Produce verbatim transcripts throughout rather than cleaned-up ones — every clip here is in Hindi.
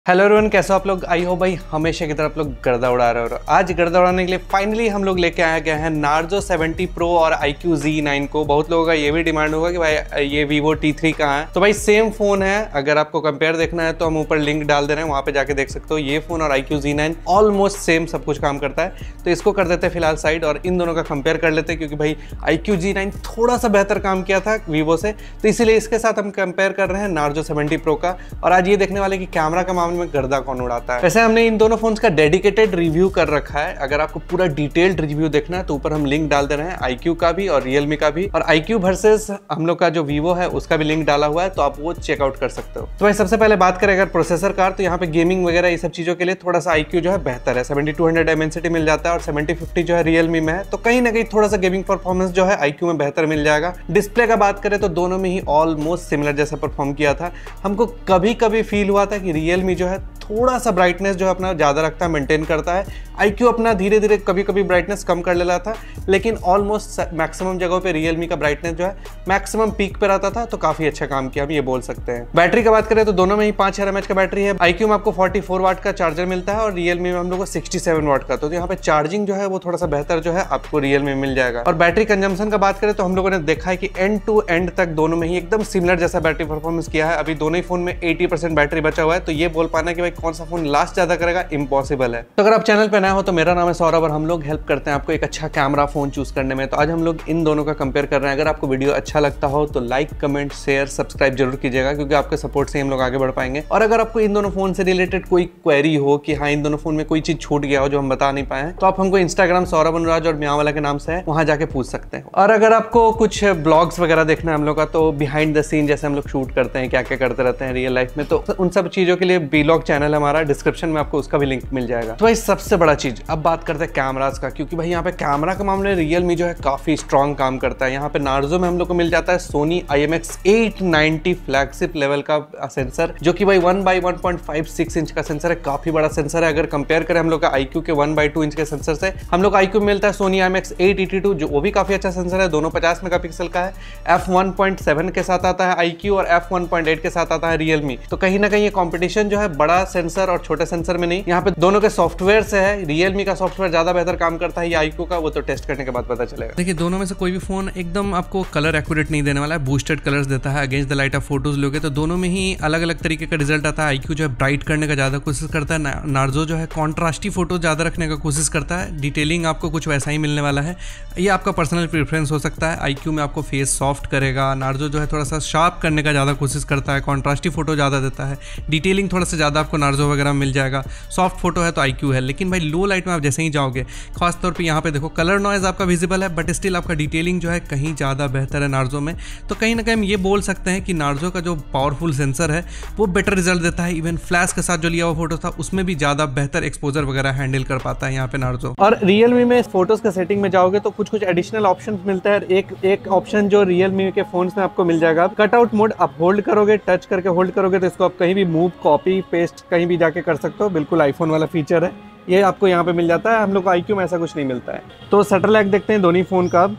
हेलो एवरीवन, कैसे हो आप लोग। आई हो भाई हमेशा की तरह आप लोग गर्दा उड़ा रहे हो। आज गर्दा उड़ाने के लिए फाइनली हम लोग लेके आए गए हैं नार्जो सेवेंटी प्रो और आई क्यू ज़ी नाइन को। बहुत लोगों का ये भी डिमांड होगा कि भाई ये वीवो टी थ्री कहाँ है। तो भाई सेम फोन है, अगर आपको कंपेयर देखना है तो हम ऊपर लिंक डाल दे रहे हैं, वहाँ पे जाके देख सकते हो। ये फोन और iQOO Z nine almost same सब कुछ काम करता है, तो इसको कर देते हैं फिलहाल साइड और इन दोनों का कंपेयर कर लेते हैं, क्योंकि भाई आई क्यू ज़ी नाइन थोड़ा सा बेहतर काम किया था वीवो से, तो इसीलिए इसके साथ हम कंपेयर कर रहे हैं नार्जो सेवेंटी प्रो का। और आज ये देखने वाले कि कैमरा का मामले में गर्दा कौन उड़ाता है। वैसे हमने इन दोनों फोन्स का डेडिकेटेड रिव्यू कर रखा है, अगर आपको पूरा डिटेल्ड रिव्यू देखना है तो ऊपर हम लिंक डाल दे रहे हैं, आईक्यू का भी और रियलमी का भी, और आईक्यू वर्सेस हम लोग का जो वीवो है उसका भी लिंक डाला हुआ है, तो आप वो चेकआउट कर सकते हो। तो भाई सबसे पहले बात करें अगर प्रोसेसर का, तो यहाँ पे गेमिंग वगैरह ये सब चीजों के लिए थोड़ा सा आईक्यू जो है बेहतर है। सेवेंटी टू हंड्रेड डायमेंसिटी मिल जाता है और सेवेंटी फिफ्टी जो है रियलमी में है, तो कहीं ना कहीं थोड़ा सा गेमिंग परफॉर्मेंस जो है आईक्यू में बेहतर मिल जाएगा। डिस्प्ले का बात करें तो दोनों में ही ऑलमोस्ट सिमिलर जैसा परफॉर्म किया था। हमको कभी कभी फील हुआ था कि रियलमी जो है थोड़ा सा ब्राइटनेस जो है अपना ज्यादा रखता है, मेंटेन करता है। आईक्यू अपना धीरे धीरे कभी कभी ब्राइटनेस कम कर लेता था, लेकिन ऑलमोस्ट मैक्सिमम जगहों पे रियलमी का ब्राइटनेस जो है मैक्सिमम पीक पे रहता था, तो काफी अच्छा काम किया हम ये बोल सकते हैं। बैटरी की बात करें तो दोनों में ही पांच हजार एमएच का बैटरी है। आईक्यू में आपको फोर्टी फोर वाट का चार्जर मिलता है और रियलमी में हम लोग को सिक्सटी सेवन वाट का, तो यहाँ पे चार्जिंग जो है वो थोड़ा सा बेहतर जो है आपको रियलमी में मिल जाएगा। और बैटरी कंजम्पशन का बात करें तो हम लोगों ने देखा है कि एंड टू एंड तक दोनों में ही एकदम सिमिलर जैसा बैटरी परफॉर्मेंस किया है। अभी दोनों ही फोन में एटी परसेंट बैटरी बचा हुआ है, तो ये बोल पाना कि भाई कौन सा फोन लास्ट ज्यादा करेगा इम्पॉसिबल है। तो अगर आप चैनल पे नए हो तो मेरा नाम है सौरभ और हम लोग हेल्प करते हैं आपको एक अच्छा कैमरा फोन चूज करने में। तो आज हम लोग इन दोनों का कंपेयर कर रहे हैं। अगर आपको वीडियो अच्छा लगता हो तो लाइक कमेंट शेयर सब्सक्राइब जरूर कीजिएगा, क्योंकि आपके सपोर्ट से हम लोग आगे बढ़ पाएंगे। और अगर आपको इन दोनों फोन से रिलेटेड कोई क्वेरी हो कि हाँ इन दोनों फोन में कोई चीज छूट गया हो जो हम बता नहीं पाए हैं, तो आप हमको इंस्टाग्राम सौरभ अनुराज और म्यां वाला के नाम से है, वहां जाके पूछ सकते हैं। और अगर आपको कुछ ब्लॉग्स वगैरह देखना है हम लोग का, तो बिहाइंड द सीन जैसे हम लोग शूट करते हैं, क्या क्या करते रहते हैं रियल लाइफ में, तो उन सब चीजों के लिए ब्लॉग चैनल हमारा, डिस्क्रिप्शन में आपको उसका भी लिंक मिल जाएगा। तो भाई सबसे बड़ा चीज अब बात करते हैं कैमरास का, क्योंकि भाई यहाँ पे कैमरा के मामले रियलमी जो है काफी स्ट्रॉन्ग काम करता है। यहाँ पे नार्जो में हम लोग को मिल जाता है Sony I M X eight ninety flagship level का सेंसर, जो कि भाई one by one point five six inch का सेंसर है, काफी बड़ा सेंसर है। अगर कंपेयर करें हम लोग का आईक्यू के वन बाई टू इंच के सेंसर से, हम लोग आईक्यू मिलता है Sony I M X eight eighty two, जो वो भी काफी अच्छा सेंसर है, दोनों पचास मेगापिक्सल का है। एफ वन पॉइंट सेवन के साथ आता है आईक्यू और एफ वन पॉइंट एट के साथ आता है रियलमी। तो कहीं ना कहीं ये कॉम्पिटिशन जो है बड़ा सेंसर और छोटे सेंसर में नहीं, यहाँ पे दोनों के सॉफ्टवेयर से है। रियलमी का सॉफ्टवेयर ज्यादा बेहतर काम करता है या आईक्यू का, वो तो टेस्ट करने के बाद पता चलेगा। देखिए दोनों में से कोई भी फोन एकदम आपको कलर एक्यूरेट नहीं देने वाला है, बूस्टेड कलर्स देता है। अगेंस्ट द लाइट आप फोटोज लोगे तो दोनों में ही अलग अलग तरीके का रिजल्ट आता है। आईक्यू जो है ब्राइट करने का ज्यादा कोशिश करता है, नार्जो जो है कॉन्ट्रास्टी फोटो ज्यादा रखने का कोशिश करता है। डिटेलिंग आपको कुछ वैसा ही मिलने वाला है, ये आपका पर्सनल प्रेफरेंस हो सकता है। आईक्यू में आपको फेस सॉफ्ट करेगा, नार्जो जो है थोड़ा सा शार्प करने का ज्यादा कोशिश करता है, कॉन्ट्रास्टी फोटो ज्यादा देता है। डिटेलिंग थोड़ा सा ज्यादा आपको नार्जो वगैरह मिल जाएगा। सॉफ्ट फोटो है तो आईक्यू है, लेकिन भाई लो लाइट में आप जैसे ही जाओगे, खासतौर पे यहाँ पे देखो कलर नॉइज आपका विजिबल है, बट स्टिल आपका डिटेलिंग जो है कहीं ज़्यादा बेहतर है नार्जो में। तो कहीं ना कहीं हम ये बोल सकते हैं कि नार्जो का जो पावरफुल सेंसर है वो बेटर रिजल्ट देता है। इवन फ्लैश के साथ जो लिया हुआ फोटो था उसमें भी ज़्यादा बेहतर एक्सपोजर वगैरह हैंडल कर पाता है यहाँ पे नार्जो। और रियलमी में फोटोज के सेटिंग में जाओगे तो कुछ कुछ एडिशनल ऑप्शन मिलता है। एक एक ऑप्शन जो रियलमी के फोन में आपको मिल जाएगा, कटआउट मोड। आप होल्ड करोगे, टच करके होल्ड करोगे तो इसको आप कहीं भी मूव कॉपी पेस्ट कहीं भी जाके कर सकते हो, बिल्कुल आईफोन वाला फीचर है, ये आपको यहाँ पे मिल जाता है। हम लोग को आईक्यू में ऐसा कुछ नहीं मिलता है। तो शटर लैग देखते हैं दोनों फोन का।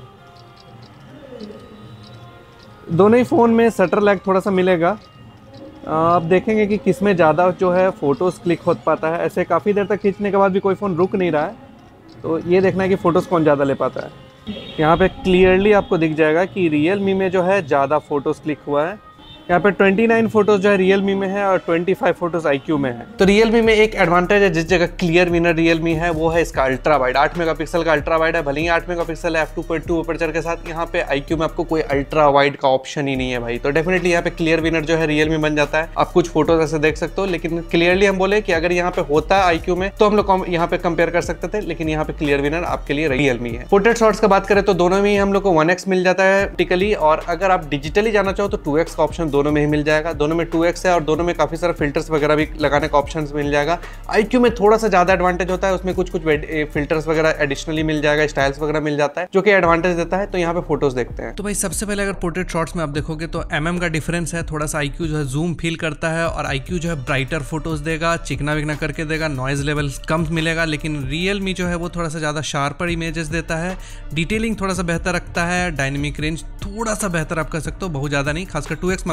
दोनों ही फोन में शटर लैग थोड़ा सा मिलेगा। आप देखेंगे कि किस में ज़्यादा जो है फोटोज़ क्लिक हो पाता है। ऐसे काफ़ी देर तक खींचने के बाद भी कोई फ़ोन रुक नहीं रहा है, तो ये देखना है कि फ़ोटोज़ कौन ज़्यादा ले पाता है। यहाँ पे क्लियरली आपको दिख जाएगा कि रियलमी में जो है ज़्यादा फोटोज़ क्लिक हुआ है। यहाँ पे उनतीस फोटोज जो है रियलमी में है और पच्चीस फोटोज आईक्यू में है। तो रियलमी में एक एडवांटेज है, जिस जगह क्लियर विनर रियलमी है वो है इसका अल्ट्रा वाइड। आठ मेगापिक्सल का अल्ट्रा वाइड है, भले ही आठ मेगापिक्सल है F two point two aperture के साथ। यहाँ पे आईक्यू में आपको कोई अल्ट्रा वाइड का ऑप्शन ही नहीं है भाई, तो डेफिनेटली यहाँ पे क्लियर विनर जो है रियलमी बन जाता है। आप कुछ फोटोज ऐसे देख सकते हो, लेकिन क्लियरली हम बोले कि अगर यहाँ पे होता है आईक्यू में तो हम लोग यहाँ पे कंपेयर कर सकते थे, लेकिन यहाँ पे क्लियर विनर आपके लिए रियलमी है। पोर्ट्रेट शॉट्स का बात करें तो दोनों में ही हम लोग को वन एक्स मिल जाता है टिकली, और अगर आप डिजिटली जाना चाहो तो टू एक्स का ऑप्शन दोनों में ही मिल जाएगा। दोनों में टू एक्स है और दोनों में काफी सारे फिल्टर्स वगैरह भी लगाने का ऑप्शन मिल जाएगा। आईक्यू में थोड़ा सा ज्यादा एडवांटेज होता है, उसमें कुछ कुछ फिल्टर्स वगैरह एडिशनली मिल जाएगा, स्टाइल्स वगैरह मिल जाता है, जो कि एडवांटेज देता है। तो यहाँ पे फोटोज देखते हैं। तो भाई सबसे पहले अगर पोर्ट्रेट शॉट्स में आप देखोगे तो एमएम का डिफरेंस है, थोड़ा सा आईक्यू जो है जूम फील करता है और आईक्यू जो है ब्राइटर फोटोज देगा, चिकना विकना करके देगा, नॉइज लेवल कम मिलेगा। लेकिन रियलमी जो है वो थोड़ा सा ज्यादा शार्पर इमेजेस देता है, डिटेलिंग थोड़ा सा बेहतर रखता है, डायनेमिक रेंज थोड़ा सा बेहतर आप कर सकते हो, बहुत ज्यादा नहीं, खासकर टू एक्स में आपको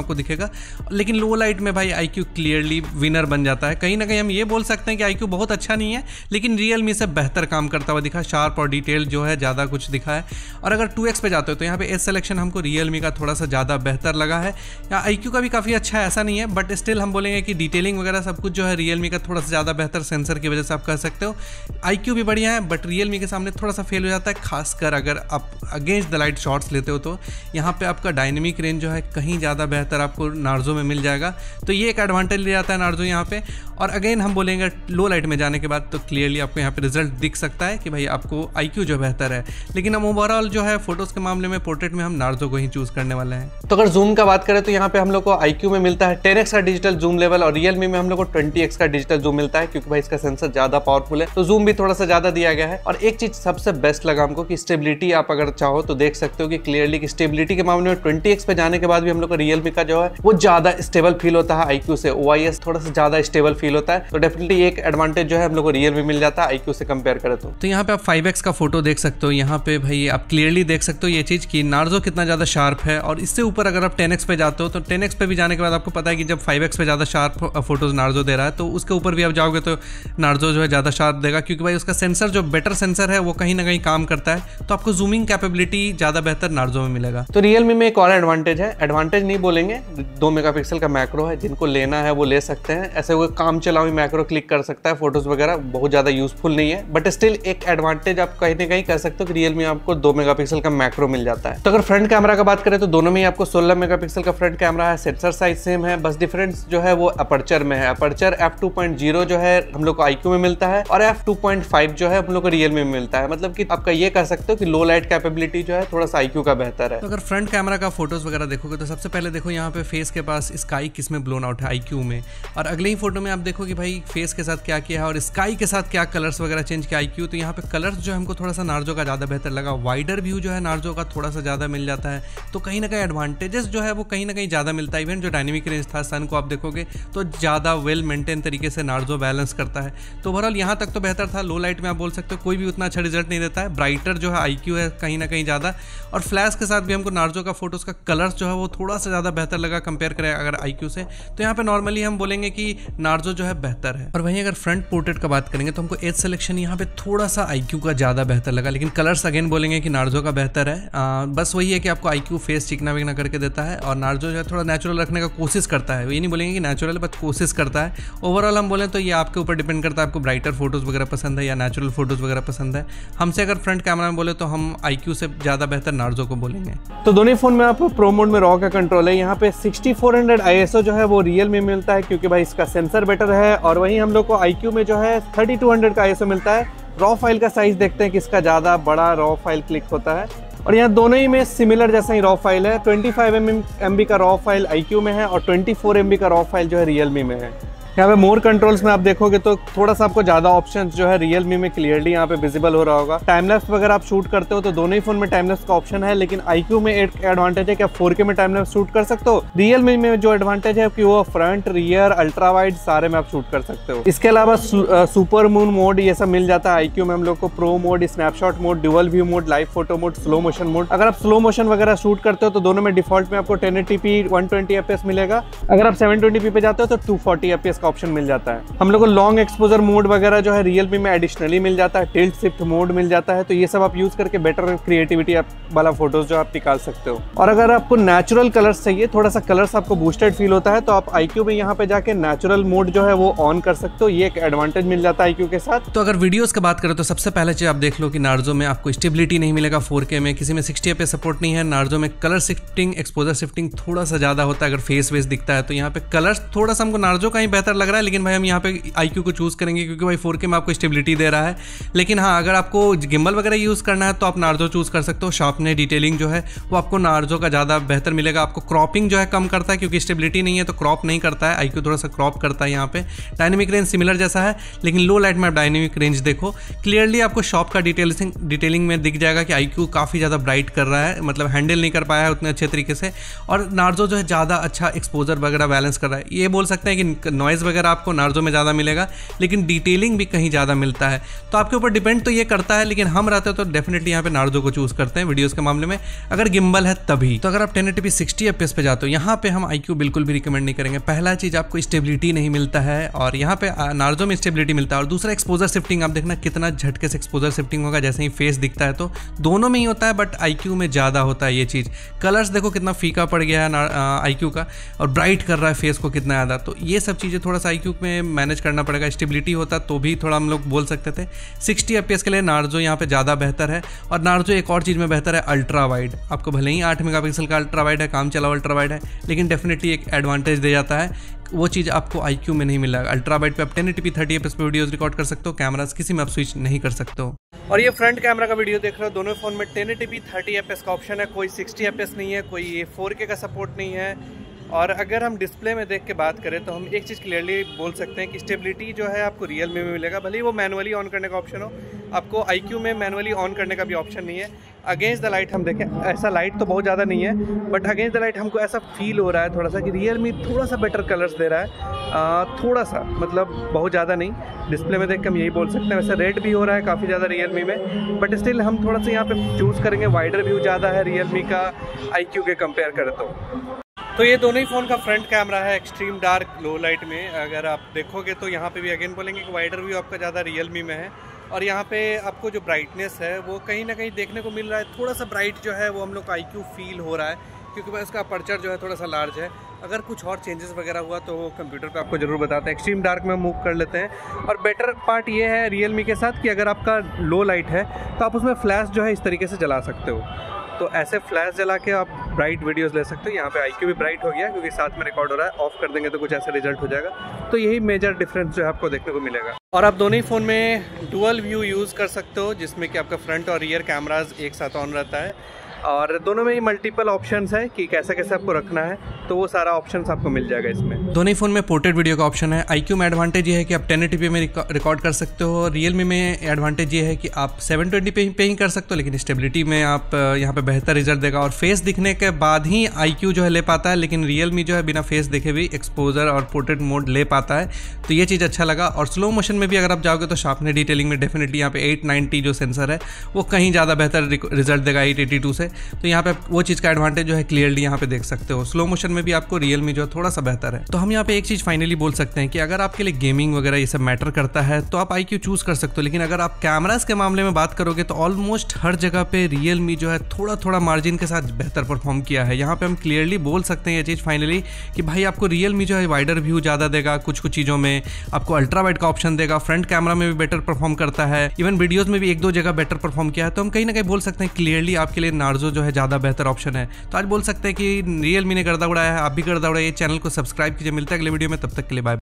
आपको दिखेगा, लेकिन लो लाइट में भाई आई क्यू क्लियरली विनर बन जाता है। कहीं ना कहीं हम ये बोल सकते हैं कि आई क्यू बहुत अच्छा नहीं है, लेकिन रियलमी से बेहतर काम करता हुआ दिखा, शार्प और डिटेल जो है ज़्यादा कुछ दिखा है। और अगर टू एक्स पे जाते हो तो यहाँ पे एज सिलेक्शन हमको रियलमी का थोड़ा सा ज़्यादा बेहतर लगा है। या आई क्यू का भी काफ़ी अच्छा है, ऐसा नहीं है, बट स्टिल हम बोलेंगे कि डिटेलिंग वगैरह सब कुछ जो है रियलमी का थोड़ा सा ज़्यादा बेहतर सेंसर की वजह से आप कह सकते हो। आई क्यू भी बढ़िया है, बट रियलमी के सामने थोड़ा सा फेल हो जाता है, खासकर अगर आप अगेंस्ट द लाइट शॉट्स लेते हो तो यहाँ पे आपका डायनेमिक रेंज जो है कहीं ज़्यादा बेहतर आपको नार्जो में मिल जाएगा। तो ये एक एडवांटेज ले जाता है नार्जो यहाँ पे। और अगेन हम बोलेंगे लो लाइट में जाने के बाद तो क्लियरली आपको यहाँ पे रिजल्ट दिख सकता है कि भाई आपको आई क्यू जो बेहतर है, लेकिन हम ओवरऑल जो है फोटोज़ के मामले में पोर्ट्रेट में हम नार्जो को ही चूज़ करने वाले हैं। तो अगर जूम का बात करें तो यहाँ पे हम लोग को आई क्यू में मिलता है टेन एक्स का डिजिटल जूम लेवल और रियलमी में हम लोग को ट्वेंटी एक्स का डिजिटल जूम मिलता है, क्योंकि भाई इसका सेंसर ज़्यादा पावरफुल है तो जूम भी थोड़ा सा ज़्यादा दिया गया है। और एक चीज़ सबसे बेस्ट लगा हमको कि स्टेबिलिटी आप अगर चाहो तो देख सकते हो कि क्लियरली कि स्टेबिलिटी के मामले में ट्वेंटी एक्स पे जाने के बाद भी हम लोग को रियलमी का जो है वो ज़्यादा स्टेबल फील होता है आई क्यू से। ओ आई एस थोड़ा सा ज़्यादा स्टेबल फील होता है, तो डेफिनेटली एक एडवांटेज जो है हम लोग को रियलमी मिल जाता है आई क्यू से कंपेयर करें तो। तो यहाँ पे आप फाइव एक्स का फोटो देख सकते हो, यहाँ पे भाई आप क्लियरली देख सकते हो ये चीज़ कि नार्जो कितना ज़्यादा शार्प है। और इससे ऊपर अगर आप टेन एक्स पे जाते हो तो टेन एक्स पे भी जाने के बाद आपको पता है कि जब फाइव एक्स पे ज़्यादा शार्प फोटोज नार्जो दे रहा है तो उसके ऊपर भी आप जाओगे तो नार्जो जो है ज़्यादा शार्प देगा, क्योंकि भाई उसका सेंसर जो बेटर सेंसर है वो कहीं ना कहीं काम करता है, तो आपको जूमिंग कैपेबिलिटी ज़्यादा बेहतर नार्जो में मिलेगा। तो रियलमी में एक और एडवांटेज है, एडवांटेज नहीं बोलेंगे, दो मेगापिक्सल का मैक्रो है, जिनको लेना है वो ले सकते हैं। ऐसे वो काम चलाओ मैक्रो क्लिक कर सकता है, फोटोज वगैरह बहुत ज़्यादा यूजफुल नहीं है, बट स्टिल एक एडवांटेज आप कहीं ना कहीं कर सकते हो कि रियलमी आपको दो मेगापिक्सल का मैक्रो मिल जाता है। तो अगर फ्रंट कैमरा का बात करें तो दोनों में आपको सोलह मेगापिक्सल का फ्रंट कैमरा है, सेंसर साइज सेम है, बस डिफरेंस जो है वो अपर्चर में है। Aperture F two point zero जो है हम लोग को आई क्यू में मिलता है और एफ टू पॉइंट फाइव जो है हम लोग को रियलमी में मिलता है। मतलब कि आपका ये कह सकते हो कि लो लाइट कैपेबिलिटी जो है थोड़ा सा आई क्यू का बेहतर है। तो अगर फ्रंट कैमरा का फोटोज वगैरह देखोगे तो सबसे पहले देखो यहाँ पे फेस के पास स्काई किस में ब्लोन आउट है आई क्यू में, और अगले ही फोटो में आप देखो कि भाई फेस के साथ क्या किया है और स्काई के साथ क्या कलर्स वगैरह चेंज किया आई क्यू। तो यहाँ पे कलर्स जो हमको थोड़ा सा नार्जो का ज़्यादा बेहतर लगा, वाइडर व्यू जो है नार्जो का थोड़ा सा ज़्यादा मिल जाता है, तो कहीं ना कहीं एडवांटेजेस जो है वो कहीं ना कहीं ज़्यादा मिलता है। इवन जो डायनेमिक रेंज था सन को आप देखोगे तो ज़्यादा वेल मेंटेन तरीके से नार्जो बैलेंस करता है। तो ओवरऑल यहाँ तक तो बेहतर था। लो लाइट में आप बोल सकते हो कोई भी उतना अच्छा रिजल्ट नहीं देता है, ब्राइटर जो है आई क्यू है कहीं ना कहीं ज़्यादा, और फ्लैश के साथ भी हमको नार्जो का फोटोज़ का कलर्स जो है वो थोड़ा सा ज़्यादा बेहतर लगा कंपेयर करें अगर आई क्यू से। तो यहाँ पे नॉर्मली हम बोलेंगे कि नार्जो जो है बेहतर है। और वहीं अगर फ्रंट पोर्ट्रेट का बात करेंगे तो हमको एज सिलेक्शन यहाँ पे थोड़ा सा आई क्यू का ज़्यादा बेहतर लगा, लेकिन कलर्स अगेन बोलेंगे कि नार्जो का बेहतर है। आ, बस वही है कि आपको आई क्यू फेस चिकना विकना करके देता है और नार्जो जो है थोड़ा नेचुरल रखने का कोशिश करता है। ये नहीं बोलेंगे कि नेचुरल बट कोशिश करता है। ओवरऑल हम बोलें तो ये आपके ऊपर डिपेंड करता है, आपको ब्राइटर फोटोज़ वगैरह पसंद है या नेचुरल फोटोज़ वगैरह पसंद है। हमसे अगर फ्रंट कैमरा में बोले तो हम आई क्यू से ज़्यादा बेहतर नार्जो को बोलेंगे। तो दोनों फोन में आपको प्रो मोड में रॉ का कंट्रोल है। यहाँ पे sixty four hundred I S O जो है वो रियल में मिलता है, क्योंकि भाई इसका सेंसर बेटर है। और वहीं हम लोग को आई क्यू में जो है थर्टी टू हंड्रेड का आई एस ओ मिलता है। रॉ फाइल का साइज देखते हैं किसका ज़्यादा बड़ा रॉ फाइल क्लिक होता है, और यहाँ दोनों ही में सिमिलर जैसा ही रॉ फाइल है। ट्वेंटी फाइव एम बी का रॉ फाइल आई क्यू में है और ट्वेंटी फोर एम बी का रॉ फाइल जो है रियलमी में है। यहाँ पे मोर कंट्रोल्स में आप देखोगे तो थोड़ा सा आपको ज़्यादा ऑप्शंस जो है रियलमी में क्लियरली यहाँ पे विजिबल हो रहा होगा। टाइम लैप्स वगैरह आप शूट करते हो तो दोनों ही फोन में टाइम लैप्स का ऑप्शन है, लेकिन आई क्यू में एक एडवांटेज है कि आप फोर के में टाइम लैप्स शूट कर सकते हो। रियलमी में जो एडवांटेज है कि वो फ्रंट रियर अल्ट्रा वाइड सारे में आप शूट कर सकते हो। इसके अलावा सुपर मून मोड ये सब मिल जाता है आई क्यू में हम लोग को। Pro mode, snapshot mode, dual view mode, live photo mode, slow motion mode. अगर आप स्लो मोशन वगैरह शूट करते हो तो दोनों में डिफॉल्ट में आपको ten eighty P one twenty F P S मिलेगा। अगर आप सेवन ट्वेंटी पी पे जाते हो तो two forty F P S का ऑप्शन मिल जाता है। हम लोग को लॉन्ग एक्सपोजर मोड वगैरह जो है रियलमी में एडिशनली मिल जाता है। टिल्ट शिफ्ट मोड मिल जाता है, तो ये सब आप यूज करके बेटर क्रिएटिविटी आप वाला फोटोज जो आप निकाल सकते हो। और अगर आपको नेचुरल कलर्स चाहिए, थोड़ा सा कलर्स आपको बूस्टेड फील होता है, तो आप आई क्यू में यहाँ पे जाके नेचुरल मोड जो है वो ऑन कर सकते हो। ये एक एडवांटेज मिल जाता है आई क्यू के साथ। तो अगर वीडियोस की बात करें तो सबसे पहले चीज आप देख लो कि नार्जो में आपको स्टेबिलिटी नहीं मिलेगा फोर के में, किसी में सिक्सटी पे सपोर्ट नहीं है। नार्जो में कलर शिफ्टिंग, एक्सपोजर शिफ्टिंग थोड़ा सा ज्यादा होता है अगर फेस वेस दिखता है, तो यहाँ पे कलर्स थोड़ा सा हमको नार्जो का ही बेहतर लग रहा है। लेकिन भाई हम यहाँ पे आई क्यू को चूज करेंगे क्योंकि भाई फोर के में आपको स्टेबिलिटी दे रहा है। लेकिन हाँ, अगर आपको गिम्बल वगैरह यूज करना है तो आप नार्जो चूज कर सकते हो। शार्पनेस, डिटेलिंग जो है वो आपको नार्जो का ज्यादा बेहतर मिलेगा। आपको क्रॉपिंग जो है कम करता है, क्योंकि स्टेबिलिटी नहीं है तो क्रॉप नहीं करता है। आई क्यू थोड़ा सा क्रॉप करता है। यहाँ पे डायनेमिक रेंज सिमिलर जैसा है, लेकिन लो लाइट में आप डायनेमिक रेंज देखो क्लियरली आपको शॉप का डिटेलिंग डिटेलिंग में दिख जाएगा कि आई क्यू काफी ज्यादा ब्राइट कर रहा है, मतलब हैंडल नहीं कर पाया है उतने अच्छे तरीके से। और नार्जो जो है ज्यादा अच्छा एक्सपोजर वगैरह बैलेंस कर रहा है। ये बोल सकते हैं कि नॉइज नॉइज़ वगैरह आपको नार्जो में ज़्यादा मिलेगा, लेकिन डिटेलिंग भी कहीं ज़्यादा मिलता है। तो आपके ऊपर डिपेंड तो ये करता है, लेकिन हम रहते तो डेफिनेटली यहाँ पे नार्जो को चूज़ करते हैं वीडियोज़ के मामले में, अगर गिम्बल है तभी। तो अगर आप ten eighty P sixty F P S पे जाते हो, यहाँ पे हम आई क्यू बिल्कुल भी रिकमेंड नहीं करेंगे। पहला चीज़ आपको स्टेबिलिटी नहीं मिलता है, और यहाँ पे नार्जो में स्टेबिलिटी मिलता है। और दूसरा एक्सपोजर शिफ्टिंग, आप देखना कितना झटके से एक्सपोजर शिफ्टिंग होगा जैसे ही फेस दिखता है, तो दोनों में ही होता है, बट आई क्यू में ज़्यादा होता है ये चीज़। कलर्स देखो कितना फीका पड़ गया है आई क्यू का, और ब्राइट कर रहा है फेस को कितना ज़्यादा। तो ये सब चीज़ें थोड़ा सा आई क्यू में मैनेज करना पड़ेगा। स्टेबिलिटी होता तो भी थोड़ा हम लोग बोल सकते थे। सिक्सटी एफ पी एस के लिए नार्जो यहाँ पे ज़्यादा बेहतर है। और नार्जो एक और चीज़ में बेहतर है, अल्ट्रा वाइड। आपको भले ही आठ मेगापिक्सल का अल्ट्रा वाइड है, काम चलाओ अल्ट्रा वाइड है, लेकिन डेफिनेटली एक एडवांटेज दे जाता है। वो चीज़ आपको आई क्यू में नहीं मिलेगा। अल्ट्रा वाइड पे आप ten eighty P thirty F P S पे वीडियोस रिकॉर्ड कर सकते हो, कैमरास किसी में आप स्विच नहीं कर सकते हो। और ये फ्रंट कैमरा का वीडियो देख रहे हो, दोनों फ़ोन में ten eighty P thirty F P S का ऑप्शन है, कोई सिक्सटी एफ पी एस नहीं है, कोई ये फोर के का सपोर्ट नहीं है। और अगर हम डिस्प्ले में देख के बात करें तो हम एक चीज़ क्लियरली बोल सकते हैं कि स्टेबिलिटी जो है आपको रियल मी में मिलेगा, भले ही वो मैनुअली ऑन करने का ऑप्शन हो, आपको आई क्यू में मैनुअली ऑन करने का भी ऑप्शन नहीं है। अगेंस्ट द लाइट हम देखें, ऐसा लाइट तो बहुत ज़्यादा नहीं है, बट अगेंस्ट द लाइट हमको ऐसा फील हो रहा है थोड़ा सा कि रियल मी थोड़ा सा बेटर कलर्स दे रहा है, आ, थोड़ा सा, मतलब बहुत ज़्यादा नहीं। डिस्प्ले में देख के हम यही बोल सकते हैं। वैसे रेड भी हो रहा है काफ़ी ज़्यादा रियल मी में, बट स्टिल हम थोड़ा सा यहाँ पे चूज़ करेंगे, वाइडर व्यू ज़्यादा है रियल मी का आई क्यू के कंपेयर करें तो। तो ये दोनों ही फ़ोन का फ्रंट कैमरा है एक्सट्रीम डार्क लो लाइट में। अगर आप देखोगे तो यहाँ पे भी अगेन बोलेंगे कि वाइडर व्यू आपका ज़्यादा रियल मी में है, और यहाँ पे आपको जो ब्राइटनेस है वो कहीं ना कहीं देखने को मिल रहा है, थोड़ा सा ब्राइट जो है वो हम लोग का आई क्यू फील हो रहा है, क्योंकि भाई इसका अपर्चर जो है थोड़ा सा लार्ज है। अगर कुछ और चेंजेस वगैरह हुआ तो वो कंप्यूटर पे आपको ज़रूर बताते हैं। एक्सट्रीम डार्क में मूव कर लेते हैं। और बेटर पार्ट ये है रियल मी के साथ कि अगर आपका लो लाइट है तो आप उसमें फ्लैश जो है इस तरीके से जला सकते हो, तो ऐसे फ्लैश जला के आप ब्राइट वीडियोस ले सकते हो। यहाँ पे आई क्यू भी ब्राइट हो गया क्योंकि साथ में रिकॉर्ड हो रहा है, ऑफ कर देंगे तो कुछ ऐसा रिजल्ट हो जाएगा। तो यही मेजर डिफरेंस जो है आपको देखने को मिलेगा। और आप दोनों ही फ़ोन में डुअल व्यू यूज़ कर सकते हो, जिसमें कि आपका फ्रंट और रियर कैमराज एक साथ ऑन रहता है, और दोनों में ही मल्टीपल ऑप्शंस है कि कैसे कैसे आपको रखना है, तो वो सारा ऑप्शंस आपको मिल जाएगा इसमें। दोनों ही फ़ोन में पोर्ट्रेट वीडियो का ऑप्शन है। आई क्यू में एडवांटेज ये है कि आप टेन एटी पी में रिकॉर्ड कर सकते हो, रियल मी में एडवांटेज ये है कि आप सेवन ट्वेंटी पे पे ही कर सकते हो, लेकिन स्टेबिलिटी में आप यहाँ पे बेहतर रिजल्ट देगा। और फेस दिखने के बाद ही आई क्यू जो है ले पाता है, लेकिन रियल मी जो है बिना फेस देखे भी एक्सपोजर और पोर्ट्रेट मोड ले पाता है, तो ये चीज़ अच्छा लगा। और स्लो मोशन में भी अगर आप जाओगे तो शार्पनेस डिटेलिंग में डेफिनेटली यहाँ पे एट नाइंटी जो सेंसर है वो कहीं ज़्यादा बेहतर रिजल्ट देगा एट एटी टू से, तो यहाँ पे वो चीज़ का एडवांटेज जो है क्लियरली यहाँ पे देख सकते हो। स्लो मोशन में भी आपको रियल मी जो है थोड़ा सा बेहतर है। तो हम यहाँ पे एक चीज़ फाइनली बोल सकते हैं कि अगर आपके लिए गेमिंग वगैरह ये सब मैटर करता है तो आप आई क्यू चूज़ कर सकते हो, लेकिन अगर आप कैमरास के मामले में बात करोगे तो ऑलमोस्ट हर जगह पे रियल मी जो है थोड़ा थोड़ा मार्जिन के साथ बेहतर परफॉर्म किया है। यहाँ पे हम क्लियरली बोल सकते हैं ये चीज़ फाइनली कि भाई आपको रियल मी जो है वाइडर व्यू ज़्यादा देगा, कुछ कुछ चीज़ों में आपको अल्ट्रा वाइड का ऑप्शन देगा, फ्रंट कैमरा में भी बेटर परफॉर्म करता है, इवन वीडियोज़ में भी एक दो जगह बेटर परफॉर्म किया है। तो हम कहीं ना कहीं बोल सकते हैं क्लियरली आपके लिए नार्जो जो है ज़्यादा बेहतर ऑप्शन है। तो आज बोल सकते हैं कि रियल मी ने गर्दा उड़ाया है, आप भी गर्दा उड़ाइए। चैनल को सब्सक्राइब कीजिए। मिलता है अगले वीडियो में, तब तक के लिए बाय।